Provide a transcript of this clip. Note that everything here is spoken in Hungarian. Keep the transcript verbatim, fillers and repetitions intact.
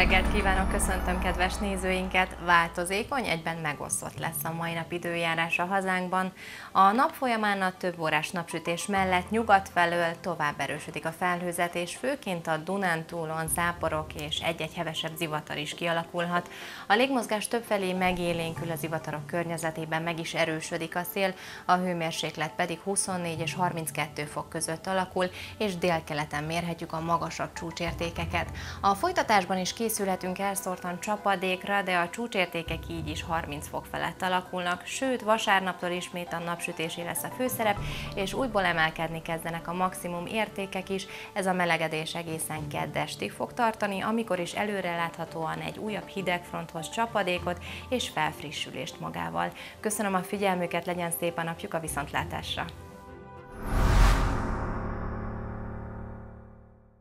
reggelt kívánok, köszöntöm kedves nézőinket! Változékony, egyben megosztott lesz a mai nap időjárás a hazánkban. A nap folyamán a több órás napsütés mellett nyugat felől tovább erősödik a felhőzetés, főként a Dunántúlon záporok és egy-egy hevesebb zivatar is kialakulhat. A légmozgás többfelé megélénkül, a zivatarok környezetében meg is erősödik a szél, a hőmérséklet pedig huszonnégy és harminckettő fok között alakul, és délkeleten mérhetjük a magasabb csúcsértékeket. A folytatásban is készülhetünk elszórtan csapadékra, de a csúcsértékek így is harminc fok felett alakulnak, sőt vasárnaptól ismét a napsütésé lesz a főszerep, és újból emelkedni kezdenek a maximum értékek is. Ez a melegedés egészen kedd estig fog tartani, amikor is előreláthatóan egy újabb hidegfronthoz csapadékot és felfrissülést magával. Köszönöm a figyelmüket, legyen szép a napjuk, a viszontlátásra!